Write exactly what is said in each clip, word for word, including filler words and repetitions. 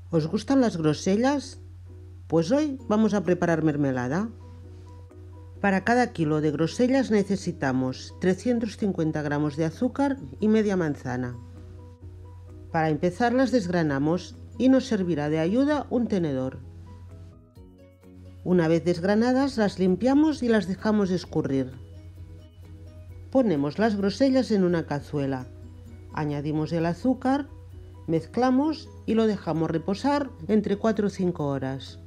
¿Os gustan las grosellas? Pues hoy vamos a preparar mermelada. Para cada kilo de grosellas necesitamos trescientos cincuenta gramos de azúcar y media manzana. Para empezar las desgranamos y nos servirá de ayuda un tenedor. Una vez desgranadas las limpiamos y las dejamos escurrir. Ponemos las grosellas en una cazuela, añadimos el azúcar, mezclamos y lo dejamos reposar entre cuatro o cinco horas.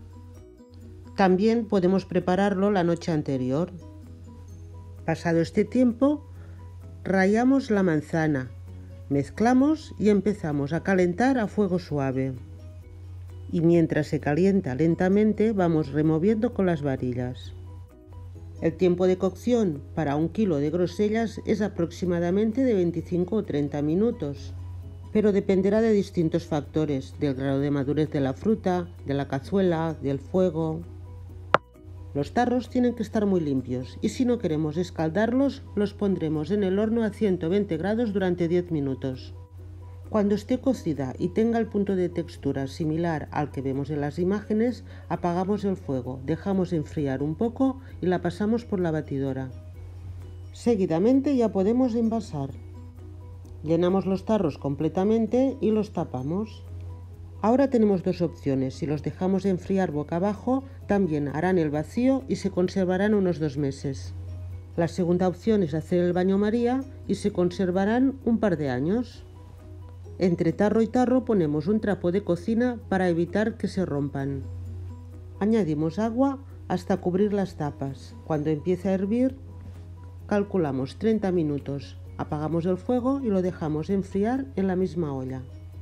También podemos prepararlo la noche anterior. Pasado este tiempo, rallamos la manzana, mezclamos y empezamos a calentar a fuego suave. Y mientras se calienta lentamente vamos removiendo con las varillas. El tiempo de cocción para un kilo de grosellas es aproximadamente de veinticinco o treinta minutos, pero dependerá de distintos factores, del grado de madurez de la fruta, de la cazuela, del fuego. Los tarros tienen que estar muy limpios y si no queremos escaldarlos, los pondremos en el horno a ciento veinte grados durante diez minutos. Cuando esté cocida y tenga el punto de textura similar al que vemos en las imágenes, apagamos el fuego, dejamos enfriar un poco y la pasamos por la batidora. Seguidamente ya podemos envasar. Llenamos los tarros completamente y los tapamos. Ahora tenemos dos opciones. Si los dejamos enfriar boca abajo, también harán el vacío y se conservarán unos dos meses. La segunda opción es hacer el baño María y se conservarán un par de años. Entre tarro y tarro ponemos un trapo de cocina para evitar que se rompan. Añadimos agua hasta cubrir las tapas. Cuando empiece a hervir, calculamos treinta minutos. Apagamos el fuego y lo dejamos enfriar en la misma olla.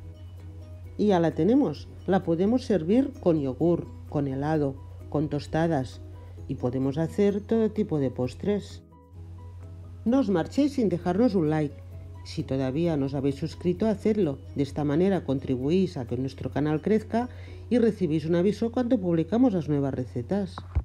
Y ya la tenemos. La podemos servir con yogur, con helado, con tostadas y podemos hacer todo tipo de postres. No os marchéis sin dejarnos un like. Si todavía no os habéis suscrito, hacedlo. De esta manera contribuís a que nuestro canal crezca y recibís un aviso cuando publicamos las nuevas recetas.